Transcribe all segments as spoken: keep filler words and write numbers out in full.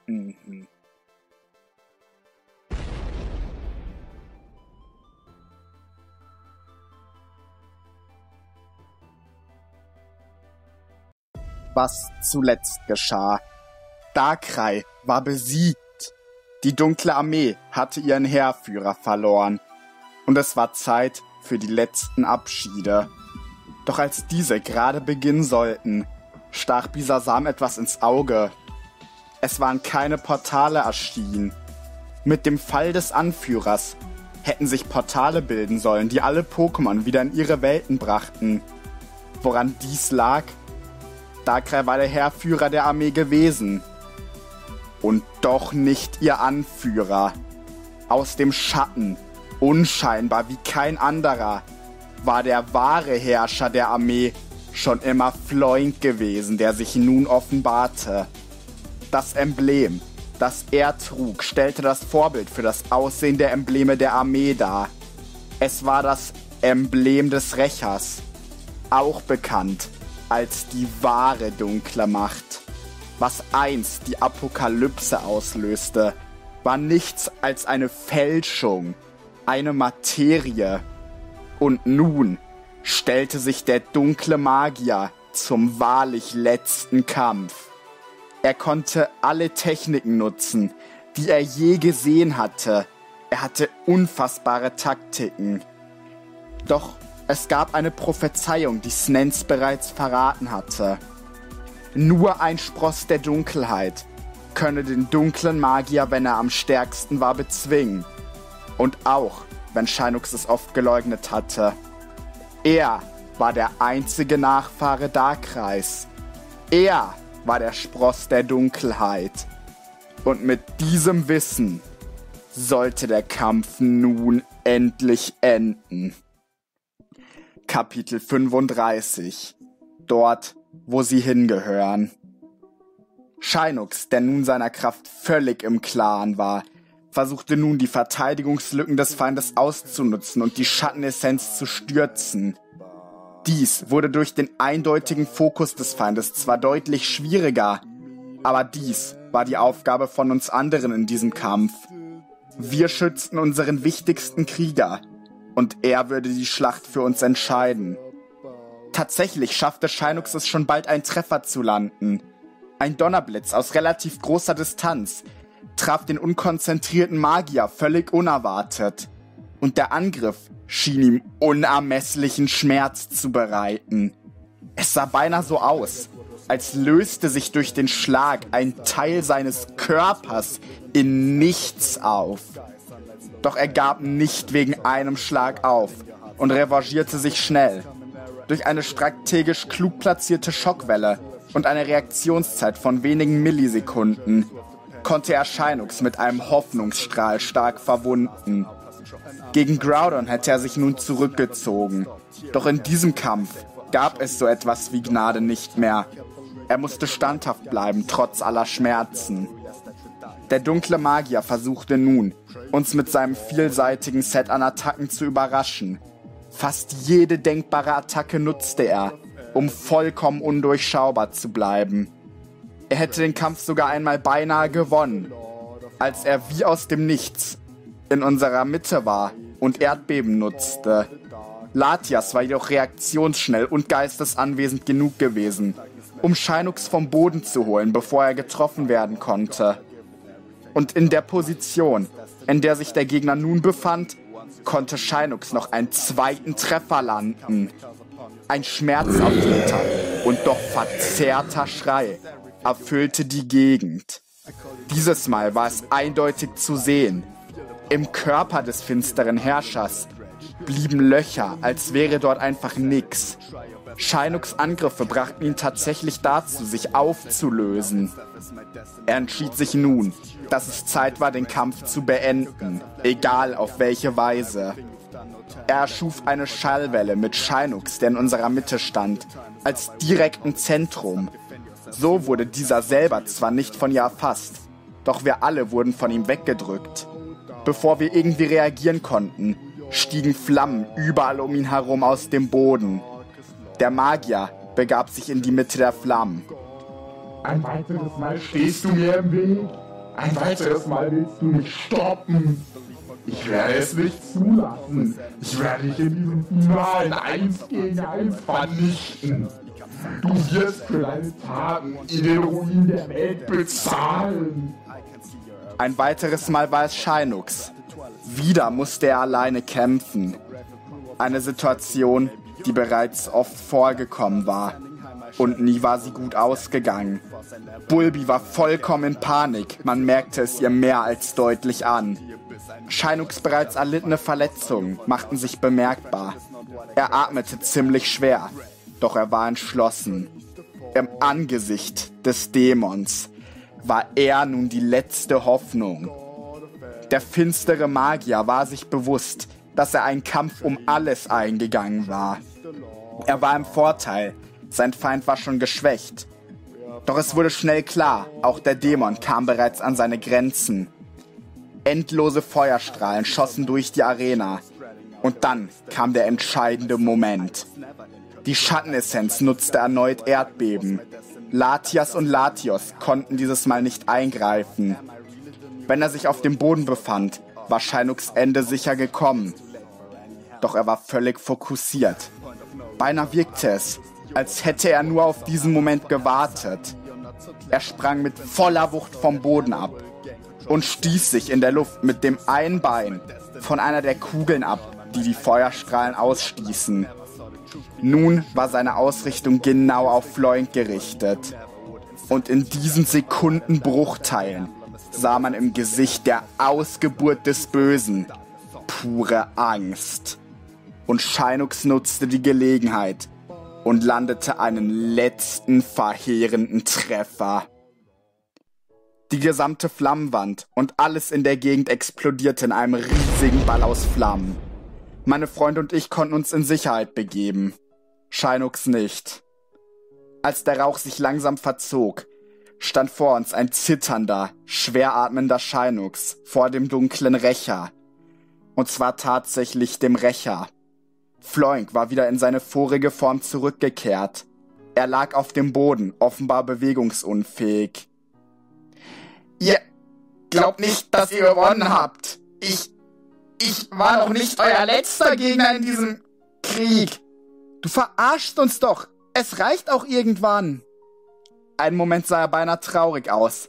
Mhm. Was zuletzt geschah. Darkrai war besiegt. Die dunkle Armee hatte ihren Heerführer verloren. Und es war Zeit für die letzten Abschiede. Doch als diese gerade beginnen sollten, stach Bisasam etwas ins Auge. Es waren keine Portale erschienen. Mit dem Fall des Anführers hätten sich Portale bilden sollen, die alle Pokémon wieder in ihre Welten brachten. Woran dies lag? Darkrai war der Heerführer der Armee gewesen. Und doch nicht ihr Anführer. Aus dem Schatten, unscheinbar wie kein anderer, war der wahre Herrscher der Armee schon immer Floink gewesen, der sich nun offenbarte. Das Emblem, das er trug, stellte das Vorbild für das Aussehen der Embleme der Armee dar. Es war das Emblem des Rächers, auch bekannt als die wahre dunkle Macht. Was einst die Apokalypse auslöste, war nichts als eine Fälschung, eine Materie. Und nun stellte sich der dunkle Magier zum wahrlich letzten Kampf. Er konnte alle Techniken nutzen, die er je gesehen hatte. Er hatte unfassbare Taktiken. Doch es gab eine Prophezeiung, die Snens bereits verraten hatte. Nur ein Spross der Dunkelheit könne den dunklen Magier, wenn er am stärksten war, bezwingen. Und auch, wenn Shinux es oft geleugnet hatte. Er war der einzige Nachfahre Darkrais. Er war der Spross der Dunkelheit. Und mit diesem Wissen sollte der Kampf nun endlich enden. Kapitel fünfunddreißig. Dort, wo sie hingehören. Shinux, der nun seiner Kraft völlig im Klaren war, versuchte nun die Verteidigungslücken des Feindes auszunutzen und die Schattenessenz zu stürzen. Dies wurde durch den eindeutigen Fokus des Feindes zwar deutlich schwieriger, aber dies war die Aufgabe von uns anderen in diesem Kampf. Wir schützten unseren wichtigsten Krieger, und er würde die Schlacht für uns entscheiden. Tatsächlich schaffte Shinux es schon bald, einen Treffer zu landen. Ein Donnerblitz aus relativ großer Distanz traf den unkonzentrierten Magier völlig unerwartet. Und der Angriff schien ihm unermesslichen Schmerz zu bereiten. Es sah beinahe so aus, als löste sich durch den Schlag ein Teil seines Körpers in nichts auf. Doch er gab nicht wegen einem Schlag auf und revanchierte sich schnell. Durch eine strategisch klug platzierte Schockwelle und eine Reaktionszeit von wenigen Millisekunden konnte er Shinux mit einem Hoffnungsstrahl stark verwunden. Gegen Groudon hätte er sich nun zurückgezogen. Doch in diesem Kampf gab es so etwas wie Gnade nicht mehr. Er musste standhaft bleiben, trotz aller Schmerzen. Der dunkle Magier versuchte nun, uns mit seinem vielseitigen Set an Attacken zu überraschen. Fast jede denkbare Attacke nutzte er, um vollkommen undurchschaubar zu bleiben. Er hätte den Kampf sogar einmal beinahe gewonnen, als er wie aus dem Nichts in unserer Mitte war und Erdbeben nutzte. Latias war jedoch reaktionsschnell und geistesanwesend genug gewesen, um Shinux vom Boden zu holen, bevor er getroffen werden konnte. Und in der Position, in der sich der Gegner nun befand, konnte Shinux noch einen zweiten Treffer landen. Ein schmerzerfüllter und doch verzerrter Schrei erfüllte die Gegend. Dieses Mal war es eindeutig zu sehen. Im Körper des finsteren Herrschers blieben Löcher, als wäre dort einfach nix. Shinux Angriffe brachten ihn tatsächlich dazu, sich aufzulösen. Er entschied sich nun, dass es Zeit war, den Kampf zu beenden, egal auf welche Weise. Er erschuf eine Schallwelle mit Shinux, der in unserer Mitte stand, als direkten Zentrum. So wurde dieser selber zwar nicht von ihr erfasst, doch wir alle wurden von ihm weggedrückt. Bevor wir irgendwie reagieren konnten, stiegen Flammen überall um ihn herum aus dem Boden. Der Magier begab sich in die Mitte der Flammen. Ein weiteres Mal stehst du mir im Weg? Ein weiteres Mal willst du mich stoppen. Ich werde es nicht zulassen. Ich werde dich in diesem finalen eins gegen eins vernichten. Du wirst für deine Taten in den Ruinen der Welt bezahlen. Ein weiteres Mal war es Shinox. Wieder musste er alleine kämpfen. Eine Situation, die bereits oft vorgekommen war. Und nie war sie gut ausgegangen. Bulbi war vollkommen in Panik, man merkte es ihr mehr als deutlich an. Shinox bereits erlittene Verletzungen machten sich bemerkbar. Er atmete ziemlich schwer, doch er war entschlossen. Im Angesicht des Dämons war er nun die letzte Hoffnung. Der finstere Magier war sich bewusst, dass er einen Kampf um alles eingegangen war. Er war im Vorteil, sein Feind war schon geschwächt. Doch es wurde schnell klar, auch der Dämon kam bereits an seine Grenzen. Endlose Feuerstrahlen schossen durch die Arena. Und dann kam der entscheidende Moment. Die Schattenessenz nutzte erneut Erdbeben. Latias und Latios konnten dieses Mal nicht eingreifen. Wenn er sich auf dem Boden befand, war Shinox Ende sicher gekommen. Doch er war völlig fokussiert. Beinahe wirkte es, als hätte er nur auf diesen Moment gewartet. Er sprang mit voller Wucht vom Boden ab und stieß sich in der Luft mit dem einen Bein von einer der Kugeln ab, die die Feuerstrahlen ausstießen. Nun war seine Ausrichtung genau auf Floink gerichtet. Und in diesen Sekundenbruchteilen sah man im Gesicht der Ausgeburt des Bösen pure Angst. Und Shinox nutzte die Gelegenheit und landete einen letzten verheerenden Treffer. Die gesamte Flammenwand und alles in der Gegend explodierte in einem riesigen Ball aus Flammen. Meine Freunde und ich konnten uns in Sicherheit begeben. Shinox nicht. Als der Rauch sich langsam verzog, stand vor uns ein zitternder, schwer atmender Shinox vor dem dunklen Rächer. Und zwar tatsächlich dem Rächer. Floink war wieder in seine vorige Form zurückgekehrt. Er lag auf dem Boden, offenbar bewegungsunfähig. Ihr glaubt nicht, dass ihr gewonnen habt. Ich, ich war doch nicht euer letzter Gegner in diesem Krieg. Du verarschst uns doch. Es reicht auch irgendwann. Einen Moment sah er beinahe traurig aus.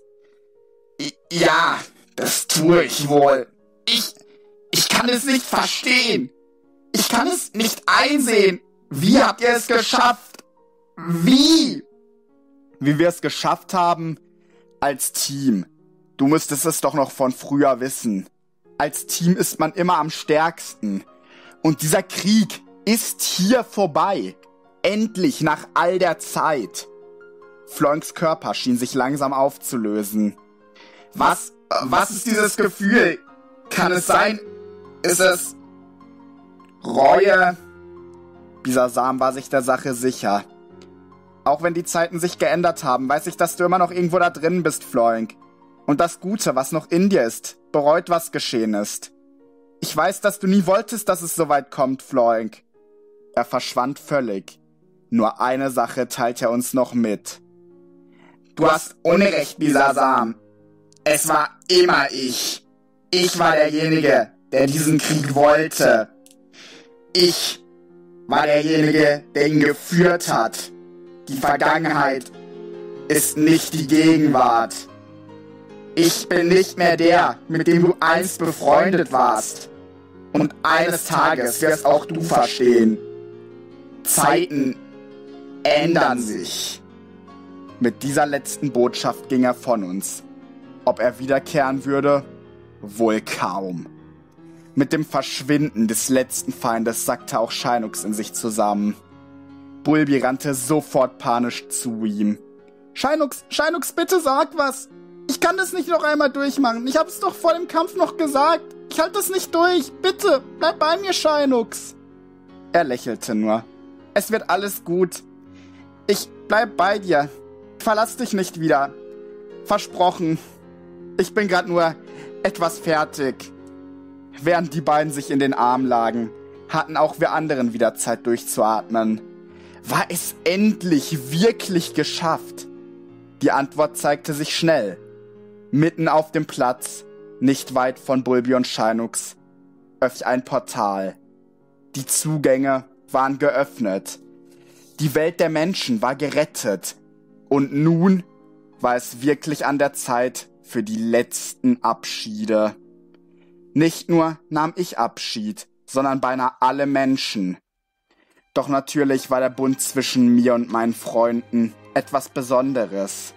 Ja, das tue ich wohl. Ich, ich kann es nicht verstehen. Ich kann es nicht einsehen. Wie habt ihr es geschafft? Wie? Wie wir es geschafft haben? Als Team. Du müsstest es doch noch von früher wissen. Als Team ist man immer am stärksten. Und dieser Krieg ist hier vorbei. Endlich, nach all der Zeit. Floinks Körper schien sich langsam aufzulösen. Was, was ist dieses Gefühl? Kann es sein? Ist es Reue? Bisasam war sich der Sache sicher. Auch wenn die Zeiten sich geändert haben, weiß ich, dass du immer noch irgendwo da drin bist, Floink. Und das Gute, was noch in dir ist, bereut, was geschehen ist. Ich weiß, dass du nie wolltest, dass es so weit kommt, Floink. Er verschwand völlig. Nur eine Sache teilt er uns noch mit. Du hast Unrecht, Bisasam. Es war immer ich. Ich war derjenige, der diesen Krieg wollte. Ich war derjenige, der ihn geführt hat. Die Vergangenheit ist nicht die Gegenwart. Ich bin nicht mehr der, mit dem du einst befreundet warst. Und eines Tages wirst auch du verstehen. Zeiten ändern sich. Mit dieser letzten Botschaft ging er von uns. Ob er wiederkehren würde? Wohl kaum. Mit dem Verschwinden des letzten Feindes sackte auch Shinox in sich zusammen. Bulbi rannte sofort panisch zu ihm. Shinox, Shinox, bitte sag was! Ich kann das nicht noch einmal durchmachen. Ich hab's doch vor dem Kampf noch gesagt. Ich halte das nicht durch. Bitte, bleib bei mir, Shinox. Er lächelte nur. Es wird alles gut. Ich bleib bei dir. Verlass dich nicht wieder. Versprochen. Ich bin gerade nur etwas fertig. Während die beiden sich in den Arm lagen, hatten auch wir anderen wieder Zeit durchzuatmen. War es endlich wirklich geschafft? Die Antwort zeigte sich schnell. Mitten auf dem Platz, nicht weit von Bulbi und Shinux, öffnet ein Portal. Die Zugänge waren geöffnet. Die Welt der Menschen war gerettet. Und nun war es wirklich an der Zeit für die letzten Abschiede. Nicht nur nahm ich Abschied, sondern beinahe alle Menschen. Doch natürlich war der Bund zwischen mir und meinen Freunden etwas Besonderes.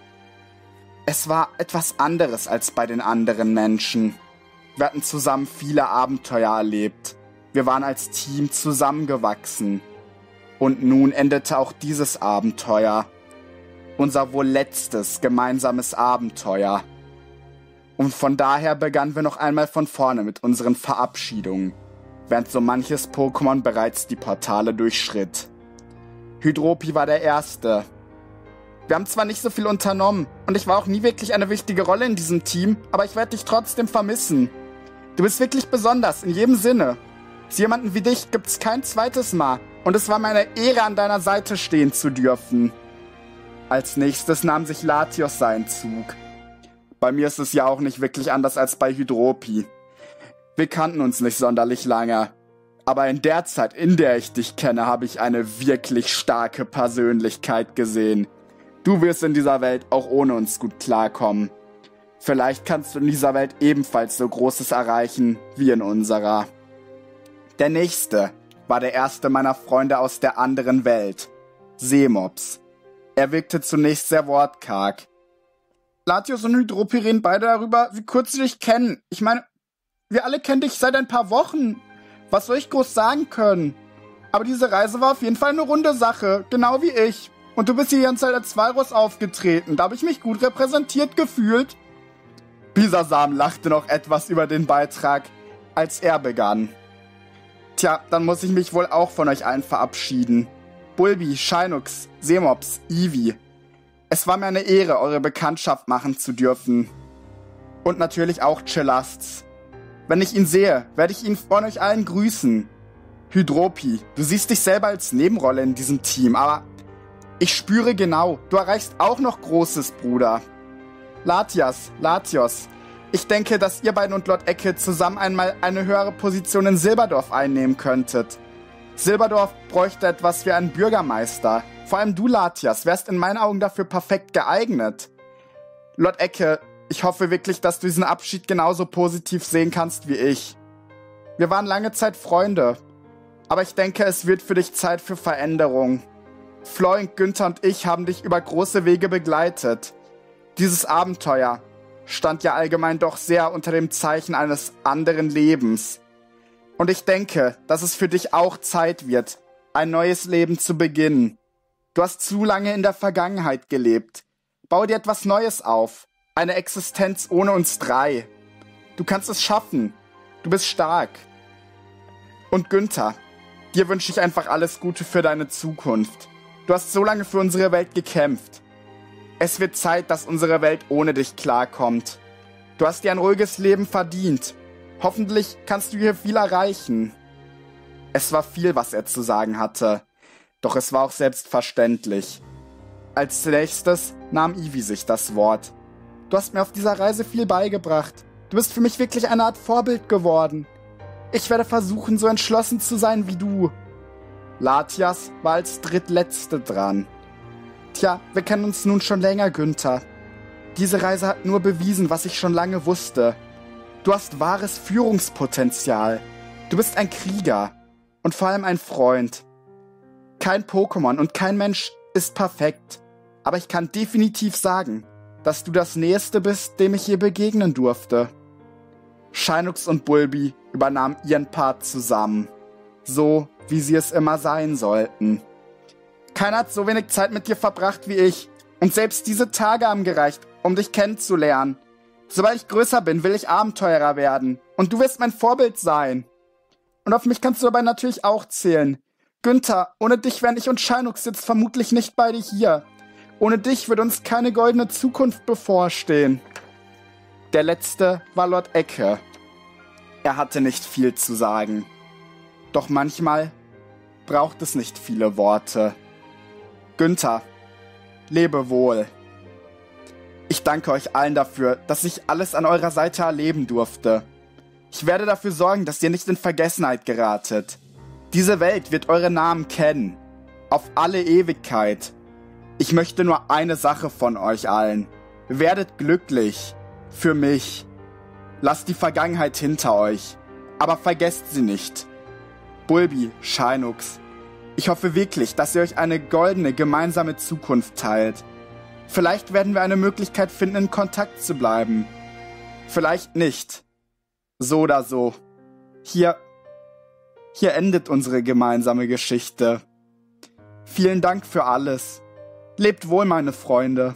Es war etwas anderes als bei den anderen Menschen. Wir hatten zusammen viele Abenteuer erlebt. Wir waren als Team zusammengewachsen. Und nun endete auch dieses Abenteuer. Unser wohl letztes gemeinsames Abenteuer. Und von daher begannen wir noch einmal von vorne mit unseren Verabschiedungen, während so manches Pokémon bereits die Portale durchschritt. Hydropi war der Erste. Wir haben zwar nicht so viel unternommen und ich war auch nie wirklich eine wichtige Rolle in diesem Team, aber ich werde dich trotzdem vermissen. Du bist wirklich besonders, in jedem Sinne. Zu jemanden wie dich gibt's kein zweites Mal und es war mir eine Ehre, an deiner Seite stehen zu dürfen. Als nächstes nahm sich Latios seinen Zug. Bei mir ist es ja auch nicht wirklich anders als bei Hydropi. Wir kannten uns nicht sonderlich lange. Aber in der Zeit, in der ich dich kenne, habe ich eine wirklich starke Persönlichkeit gesehen. Du wirst in dieser Welt auch ohne uns gut klarkommen. Vielleicht kannst du in dieser Welt ebenfalls so Großes erreichen wie in unserer. Der nächste war der erste meiner Freunde aus der anderen Welt, Seemops. Er wirkte zunächst sehr wortkarg. Latios und Hydropi reden beide darüber, wie kurz sie dich kennen. Ich meine, wir alle kennen dich seit ein paar Wochen. Was soll ich groß sagen können? Aber diese Reise war auf jeden Fall eine runde Sache, genau wie ich. Und du bist hier die ganze Zeit als Walrus aufgetreten. Da habe ich mich gut repräsentiert gefühlt. Bisasam lachte noch etwas über den Beitrag, als er begann. Tja, dann muss ich mich wohl auch von euch allen verabschieden. Bulbi, Shinux, Seemops, Eevee. Es war mir eine Ehre, eure Bekanntschaft machen zu dürfen. Und natürlich auch Chelasts. Wenn ich ihn sehe, werde ich ihn von euch allen grüßen. Hydropi, du siehst dich selber als Nebenrolle in diesem Team, aber ich spüre genau, du erreichst auch noch Großes, Bruder. Latias, Latios, ich denke, dass ihr beiden und Lord Ecke zusammen einmal eine höhere Position in Silberdorf einnehmen könntet. Silberdorf bräuchte etwas wie einen Bürgermeister. Vor allem du, Latias, wärst in meinen Augen dafür perfekt geeignet. Lord Ecke, ich hoffe wirklich, dass du diesen Abschied genauso positiv sehen kannst wie ich. Wir waren lange Zeit Freunde, aber ich denke, es wird für dich Zeit für Veränderung. Floink, Günther und ich haben dich über große Wege begleitet. Dieses Abenteuer stand ja allgemein doch sehr unter dem Zeichen eines anderen Lebens. Und ich denke, dass es für dich auch Zeit wird, ein neues Leben zu beginnen. Du hast zu lange in der Vergangenheit gelebt. Bau dir etwas Neues auf. Eine Existenz ohne uns drei. Du kannst es schaffen. Du bist stark. Und Günther, dir wünsche ich einfach alles Gute für deine Zukunft. Du hast so lange für unsere Welt gekämpft. Es wird Zeit, dass unsere Welt ohne dich klarkommt. Du hast dir ein ruhiges Leben verdient. Hoffentlich kannst du hier viel erreichen. Es war viel, was er zu sagen hatte. Doch es war auch selbstverständlich. Als nächstes nahm Eevee sich das Wort. Du hast mir auf dieser Reise viel beigebracht. Du bist für mich wirklich eine Art Vorbild geworden. Ich werde versuchen, so entschlossen zu sein wie du. Latias war als Drittletzte dran. Tja, wir kennen uns nun schon länger, Günther. Diese Reise hat nur bewiesen, was ich schon lange wusste. Du hast wahres Führungspotenzial. Du bist ein Krieger und vor allem ein Freund. Kein Pokémon und kein Mensch ist perfekt, aber ich kann definitiv sagen, dass du das Nächste bist, dem ich je begegnen durfte. Shinux und Bulbi übernahmen ihren Part zusammen, so wie sie es immer sein sollten. Keiner hat so wenig Zeit mit dir verbracht wie ich, und selbst diese Tage haben gereicht, um dich kennenzulernen. Sobald ich größer bin, will ich Abenteurer werden, und du wirst mein Vorbild sein. Und auf mich kannst du dabei natürlich auch zählen. Günther, ohne dich wären ich und Shinux jetzt vermutlich nicht beide hier. Ohne dich wird uns keine goldene Zukunft bevorstehen. Der letzte war Lord Ecke. Er hatte nicht viel zu sagen. Doch manchmal braucht es nicht viele Worte. Günther, lebe wohl. Ich danke euch allen dafür, dass ich alles an eurer Seite erleben durfte. Ich werde dafür sorgen, dass ihr nicht in Vergessenheit geratet. Diese Welt wird eure Namen kennen. Auf alle Ewigkeit. Ich möchte nur eine Sache von euch allen. Werdet glücklich. Für mich. Lasst die Vergangenheit hinter euch. Aber vergesst sie nicht. Bulbi, Shinux. Ich hoffe wirklich, dass ihr euch eine goldene gemeinsame Zukunft teilt. Vielleicht werden wir eine Möglichkeit finden, in Kontakt zu bleiben. Vielleicht nicht. So oder so. Hier, hier endet unsere gemeinsame Geschichte. Vielen Dank für alles. Lebt wohl, meine Freunde.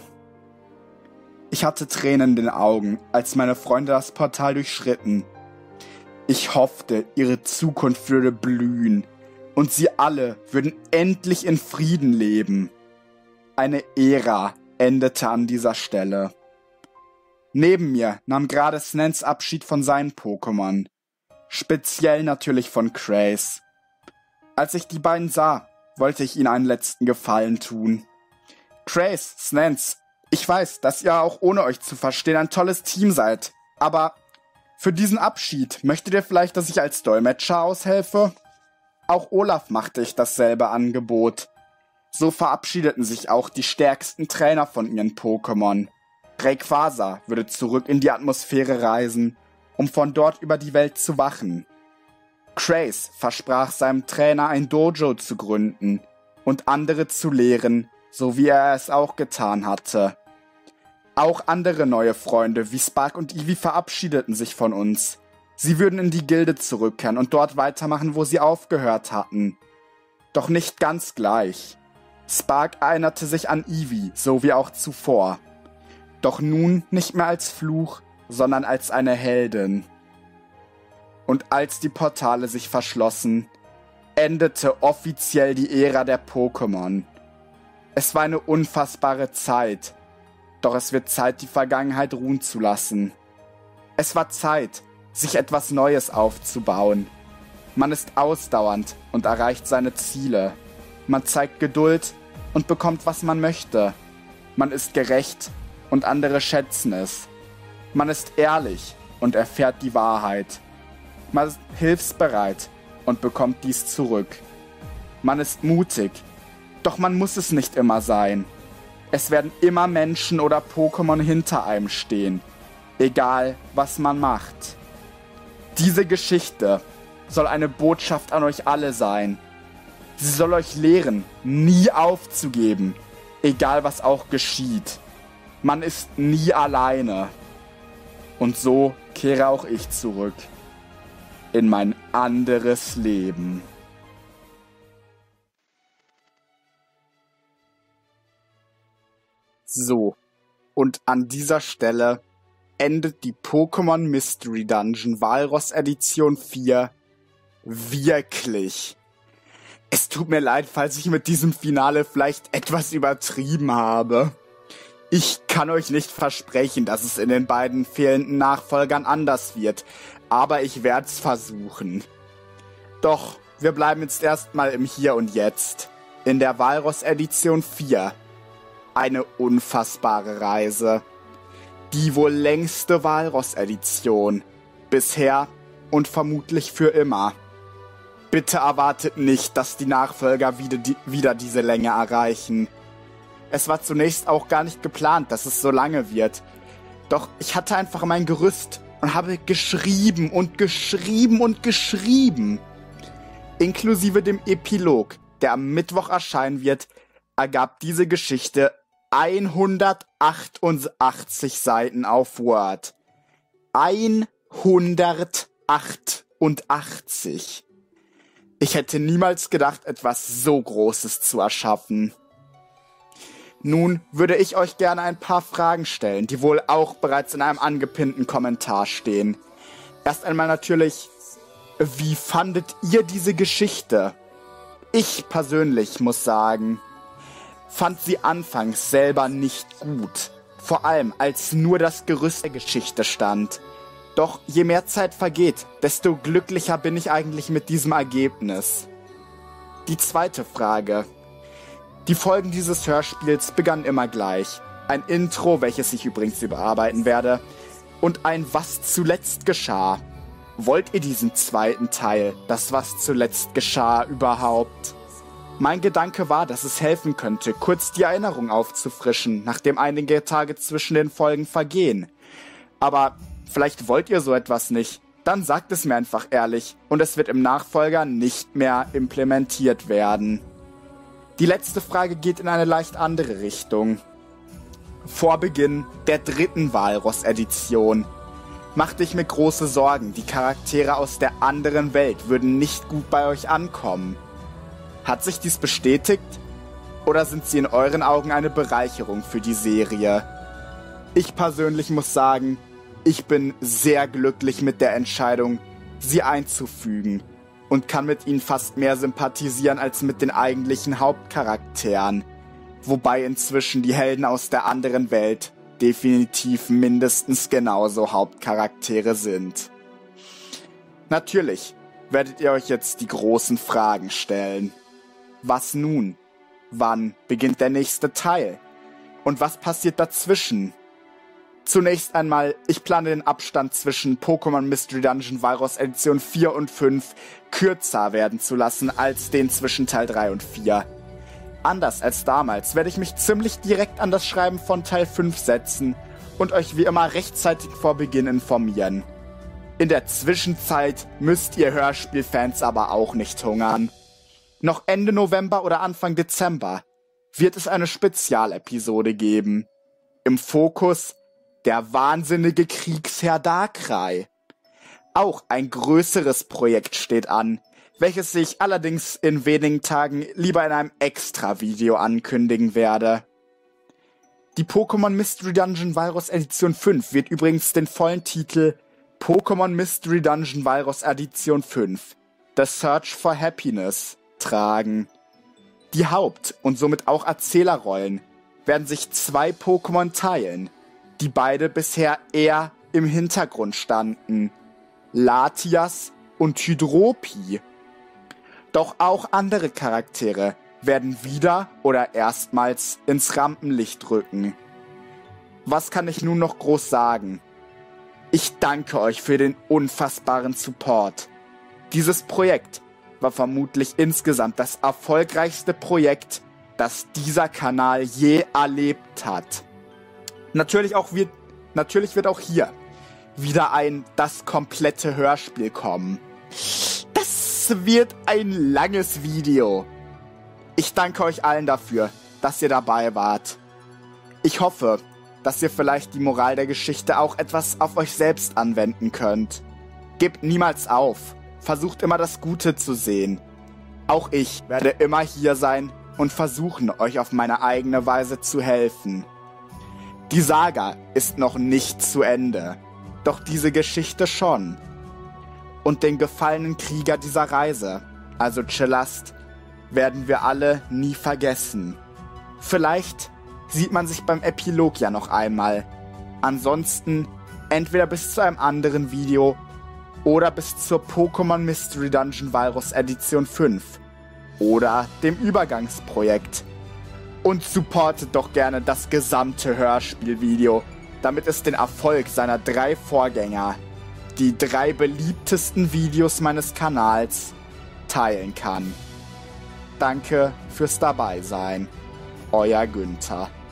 Ich hatte Tränen in den Augen, als meine Freunde das Portal durchschritten. Ich hoffte, ihre Zukunft würde blühen und sie alle würden endlich in Frieden leben. Eine Ära endete an dieser Stelle. Neben mir nahm gerade Snans Abschied von seinen Pokémon. Speziell natürlich von Craze. Als ich die beiden sah, wollte ich ihnen einen letzten Gefallen tun. Craze, Snans, ich weiß, dass ihr auch ohne euch zu verstehen ein tolles Team seid, aber für diesen Abschied möchtet ihr vielleicht, dass ich als Dolmetscher aushelfe? Auch Olaf machte ich dasselbe Angebot. So verabschiedeten sich auch die stärksten Trainer von ihren Pokémon. Rayquaza würde zurück in die Atmosphäre reisen, um von dort über die Welt zu wachen. Craze versprach seinem Trainer ein Dojo zu gründen und andere zu lehren, so wie er es auch getan hatte. Auch andere neue Freunde wie Spark und Eevee verabschiedeten sich von uns. Sie würden in die Gilde zurückkehren und dort weitermachen, wo sie aufgehört hatten. Doch nicht ganz gleich. Spark erinnerte sich an Eevee, so wie auch zuvor. Doch nun nicht mehr als Fluch, sondern als eine Heldin. Und als die Portale sich verschlossen, endete offiziell die Ära der Pokémon. Es war eine unfassbare Zeit, doch es wird Zeit, die Vergangenheit ruhen zu lassen. Es war Zeit, sich etwas Neues aufzubauen. Man ist ausdauernd und erreicht seine Ziele. Man zeigt Geduld und bekommt, was man möchte. Man ist gerecht und andere schätzen es. Man ist ehrlich und erfährt die Wahrheit. Man ist hilfsbereit und bekommt dies zurück. Man ist mutig, doch man muss es nicht immer sein. Es werden immer Menschen oder Pokémon hinter einem stehen, egal was man macht. Diese Geschichte soll eine Botschaft an euch alle sein. Sie soll euch lehren, nie aufzugeben, egal was auch geschieht. Man ist nie alleine. Und so kehre auch ich zurück in mein anderes Leben. So, und an dieser Stelle endet die Pokémon Mystery Dungeon Walross Edition vier wirklich. Es tut mir leid, falls ich mit diesem Finale vielleicht etwas übertrieben habe. Ich kann euch nicht versprechen, dass es in den beiden fehlenden Nachfolgern anders wird, aber ich werde es versuchen. Doch, wir bleiben jetzt erstmal im Hier und Jetzt, in der Walross Edition vier. Eine unfassbare Reise. Die wohl längste Walross-Edition. Bisher und vermutlich für immer. Bitte erwartet nicht, dass die Nachfolger wieder, die, wieder diese Länge erreichen. Es war zunächst auch gar nicht geplant, dass es so lange wird. Doch ich hatte einfach mein Gerüst und habe geschrieben und geschrieben und geschrieben. Inklusive dem Epilog, der am Mittwoch erscheinen wird, ergab diese Geschichte hundertachtundachtzig Seiten auf Word. hundertachtundachtzig. Ich hätte niemals gedacht, etwas so Großes zu erschaffen. Nun würde ich euch gerne ein paar Fragen stellen, die wohl auch bereits in einem angepinnten Kommentar stehen. Erst einmal natürlich, wie fandet ihr diese Geschichte? Ich persönlich muss sagen, fand sie anfangs selber nicht gut. Vor allem, als nur das Gerüst der Geschichte stand. Doch je mehr Zeit vergeht, desto glücklicher bin ich eigentlich mit diesem Ergebnis. Die zweite Frage. Die Folgen dieses Hörspiels begannen immer gleich. ein Intro, welches ich übrigens überarbeiten werde, und ein Was zuletzt geschah. Wollt ihr diesen zweiten Teil, das Was zuletzt geschah, überhaupt? Mein Gedanke war, dass es helfen könnte, kurz die Erinnerung aufzufrischen, nachdem einige Tage zwischen den Folgen vergehen. Aber vielleicht wollt ihr so etwas nicht. Dann sagt es mir einfach ehrlich und es wird im Nachfolger nicht mehr implementiert werden. Die letzte Frage geht in eine leicht andere Richtung. Vor Beginn der dritten Walross-Edition machte ich mir große Sorgen, die Charaktere aus der anderen Welt würden nicht gut bei euch ankommen. Hat sich dies bestätigt? Oder sind sie in euren Augen eine Bereicherung für die Serie? Ich persönlich muss sagen, ich bin sehr glücklich mit der Entscheidung, sie einzufügen und kann mit ihnen fast mehr sympathisieren als mit den eigentlichen Hauptcharakteren, wobei inzwischen die Helden aus der anderen Welt definitiv mindestens genauso Hauptcharaktere sind. Natürlich werdet ihr euch jetzt die großen Fragen stellen. Was nun? Wann beginnt der nächste Teil? Und was passiert dazwischen? Zunächst einmal, ich plane den Abstand zwischen Pokémon Mystery Dungeon Walross Edition vier und fünf kürzer werden zu lassen als den zwischen Teil drei und vier. Anders als damals werde ich mich ziemlich direkt an das Schreiben von Teil fünf setzen und euch wie immer rechtzeitig vor Beginn informieren. In der Zwischenzeit müsst ihr Hörspielfans aber auch nicht hungern. Noch Ende November oder Anfang Dezember wird es eine Spezialepisode geben. Im Fokus der wahnsinnige Kriegsherr Darkrai. Auch ein größeres Projekt steht an, welches ich allerdings in wenigen Tagen lieber in einem Extra-Video ankündigen werde. Die Pokémon Mystery Dungeon Walross Edition fünf wird übrigens den vollen Titel Pokémon Mystery Dungeon Walross Edition fünf The Search for Happiness tragen. Die Haupt- und somit auch Erzählerrollen werden sich zwei Pokémon teilen, die beide bisher eher im Hintergrund standen. Latias und Hydropi. Doch auch andere Charaktere werden wieder oder erstmals ins Rampenlicht rücken. Was kann ich nun noch groß sagen? Ich danke euch für den unfassbaren Support. Dieses Projekt war vermutlich insgesamt das erfolgreichste Projekt, das dieser Kanal je erlebt hat. Natürlich, auch wird, natürlich wird auch hier wieder ein das komplette Hörspiel kommen. Das wird ein langes Video. Ich danke euch allen dafür, dass ihr dabei wart. Ich hoffe, dass ihr vielleicht die Moral der Geschichte auch etwas auf euch selbst anwenden könnt. Gebt niemals auf. Versucht immer das Gute zu sehen. Auch ich werde immer hier sein und versuchen, euch auf meine eigene Weise zu helfen. Die Saga ist noch nicht zu Ende, doch diese Geschichte schon. Und den gefallenen Krieger dieser Reise, also Chelast, werden wir alle nie vergessen. Vielleicht sieht man sich beim Epilog ja noch einmal. Ansonsten entweder bis zu einem anderen Video oder bis zur Pokémon Mystery Dungeon Walross Edition fünf oder dem Übergangsprojekt. Und supportet doch gerne das gesamte Hörspielvideo, damit es den Erfolg seiner drei Vorgänger, die drei beliebtesten Videos meines Kanals, teilen kann. Danke fürs Dabeisein. Euer Günther.